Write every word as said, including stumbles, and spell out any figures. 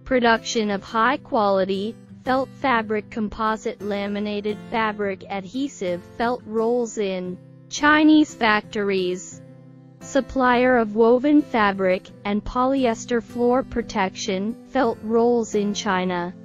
Production of high-quality, felt fabric composite laminated fabric adhesive felt rolls in Chinese factories. Supplier of woven fabric and polyester floor protection felt rolls in China.